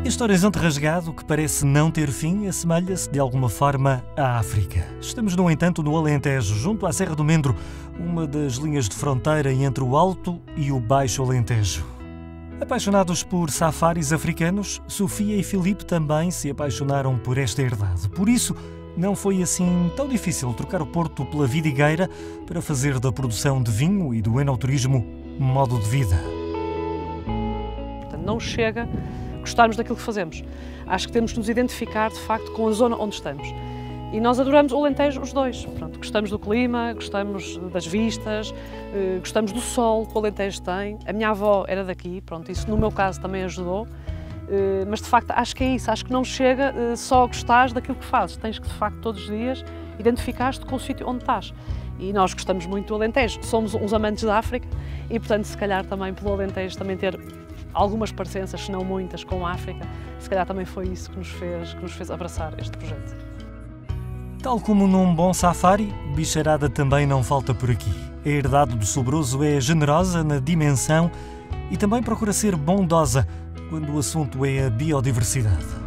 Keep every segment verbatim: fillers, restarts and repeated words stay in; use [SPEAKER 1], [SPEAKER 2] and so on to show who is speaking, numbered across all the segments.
[SPEAKER 1] Este horizonte rasgado, que parece não ter fim, assemelha-se de alguma forma à África. Estamos, no entanto, no Alentejo, junto à Serra do Mendro, uma das linhas de fronteira entre o Alto e o Baixo Alentejo. Apaixonados por safaris africanos, Sofia e Filipe também se apaixonaram por esta herdade. Por isso, não foi assim tão difícil trocar o Porto pela vidigueira para fazer da produção de vinho e do enoturismo modo de vida.
[SPEAKER 2] Portanto, não chega gostarmos daquilo que fazemos. Acho que temos que nos identificar, de facto, com a zona onde estamos. E nós adoramos o Alentejo, os dois. Pronto, gostamos do clima, gostamos das vistas, eh, gostamos do sol que o Alentejo tem. A minha avó era daqui, pronto, isso no meu caso também ajudou. Eh, mas, de facto, acho que é isso. Acho que não chega eh, só a gostares daquilo que fazes. Tens que, de facto, todos os dias identificar-te com o sítio onde estás. E nós gostamos muito do Alentejo. Somos uns amantes da África e, portanto, se calhar também pelo Alentejo também ter algumas parecenças, se não muitas, com a África, se calhar também foi isso que nos fez, que nos fez abraçar este projeto.
[SPEAKER 1] Tal como num bom safari, bicharada também não falta por aqui. A herdade do Sobroso é generosa na dimensão e também procura ser bondosa quando o assunto é a biodiversidade.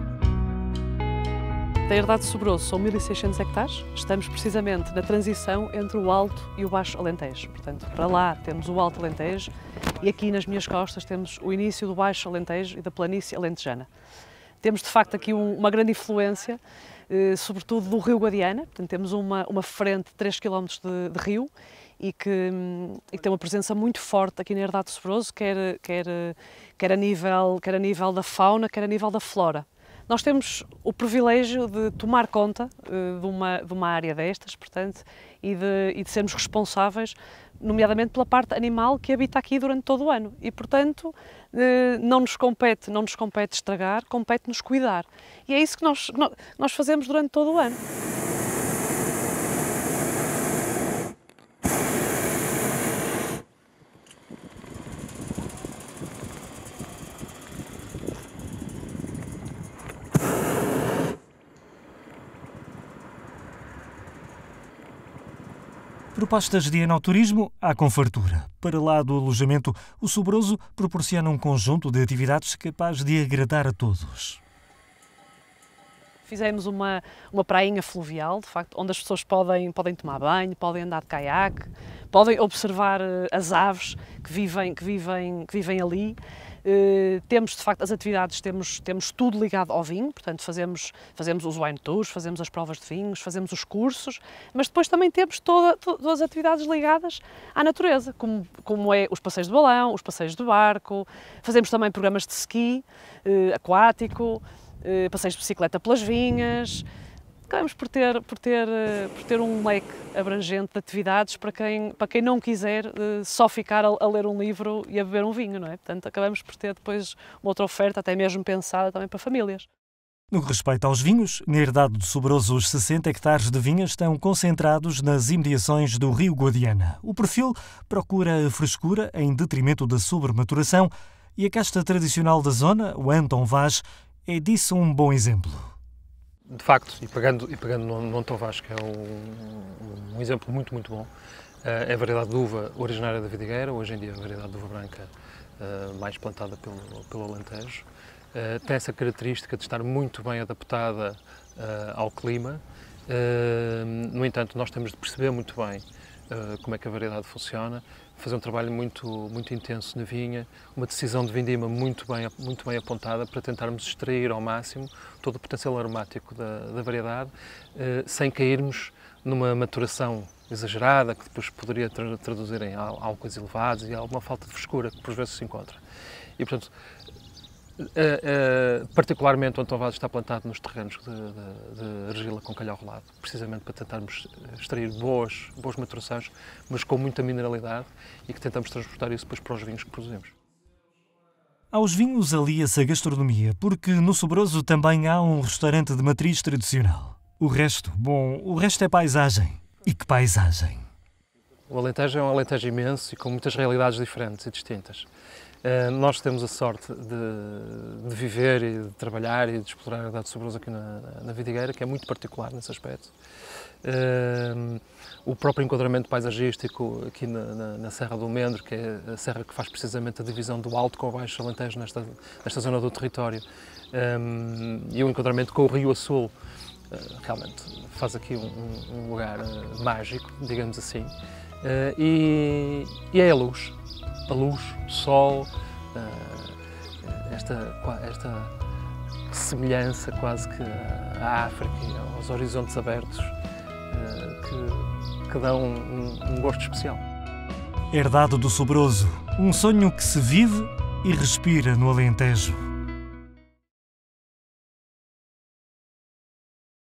[SPEAKER 2] Da herdade do Sobroso são mil e seiscentos hectares, estamos precisamente na transição entre o Alto e o Baixo Alentejo. Portanto, para lá temos o Alto Alentejo e aqui nas minhas costas temos o início do Baixo Alentejo e da planície alentejana. Temos de facto aqui um, uma grande influência, eh, sobretudo do Rio Guadiana, portanto temos uma, uma frente de três quilómetros de, de rio e que, e que tem uma presença muito forte aqui na herdade do Sobroso, quer, quer, quer, a nível, quer a nível da fauna, quer a nível da flora. Nós temos o privilégio de tomar conta uh, de, uma, de uma área destas, portanto, e de, e de sermos responsáveis, nomeadamente pela parte animal que habita aqui durante todo o ano. E, portanto, uh, não nos compete, não nos compete estragar, compete-nos cuidar. E é isso que nós, que nós fazemos durante todo o ano.
[SPEAKER 1] Propostas de enoturismo há com fartura. Para lá do alojamento, o Sobroso proporciona um conjunto de atividades capaz de agradar a todos.
[SPEAKER 2] Fizemos uma, uma prainha fluvial, de facto, onde as pessoas podem, podem tomar banho, podem andar de caiaque, podem observar as aves que vivem, que vivem, que vivem ali. Uh, temos, de facto, as atividades, temos, temos tudo ligado ao vinho, portanto fazemos, fazemos os wine tours, fazemos as provas de vinhos, fazemos os cursos, mas depois também temos toda, todas as atividades ligadas à natureza, como, como é os passeios de balão, os passeios de barco, fazemos também programas de ski uh, aquático, uh, passeios de bicicleta pelas vinhas. Acabamos por ter, por, ter, por ter um leque abrangente de atividades para quem, para quem não quiser só ficar a, a ler um livro e a beber um vinho, não é? Portanto, acabamos por ter depois uma outra oferta, até mesmo pensada também para famílias.
[SPEAKER 1] No que respeita aos vinhos, na herdade do Sobroso, os sessenta hectares de vinhas estão concentrados nas imediações do Rio Guadiana. O perfil procura a frescura em detrimento da sobrematuração e a casta tradicional da zona, o Anton Vaz, é disso um bom exemplo.
[SPEAKER 3] De facto, e pegando, e pegando no, no Anton Vaz, que é um, um exemplo muito, muito bom, é a variedade de uva originária da vidigueira, hoje em dia a variedade de uva branca mais plantada pelo, pelo Alentejo. Tem essa característica de estar muito bem adaptada ao clima. No entanto, nós temos de perceber muito bem como é que a variedade funciona, fazer um trabalho muito, muito intenso na vinha, uma decisão de vindima muito bem, muito bem apontada para tentarmos extrair ao máximo todo o potencial aromático da, da variedade, eh, sem cairmos numa maturação exagerada, que depois poderia tra traduzir em álcoois elevados e alguma falta de frescura que por vezes se encontra. E, portanto, Uh, uh, particularmente o Anton Vaz está plantado nos terrenos de, de, de argila com calhau rolado, precisamente para tentarmos extrair boas, boas maturações, mas com muita mineralidade e que tentamos transportar isso depois para os vinhos que produzimos.
[SPEAKER 1] Aos vinhos alia-se a gastronomia, porque no Sobroso também há um restaurante de matriz tradicional. O resto, bom, o resto é paisagem. E que paisagem!
[SPEAKER 3] O Alentejo é um Alentejo imenso e com muitas realidades diferentes e distintas. Uh, nós temos a sorte de, de viver e de trabalhar e de explorar a herdade do Sobroso aqui na, na vidigueira, que é muito particular nesse aspecto. Uh, o próprio enquadramento paisagístico aqui na, na, na Serra do Mendro, que é a serra que faz precisamente a divisão do Alto com o Baixo Alentejo nesta, nesta zona do território, um, e o enquadramento com o Rio Açul, uh, realmente faz aqui um, um lugar uh, mágico, digamos assim, uh, e, e é a luz, a luz, o sol, uh, esta, esta semelhança quase que à África, aos horizontes abertos, que, que dão um, um gosto especial.
[SPEAKER 1] Herdade do Sobroso, um sonho que se vive e respira no Alentejo.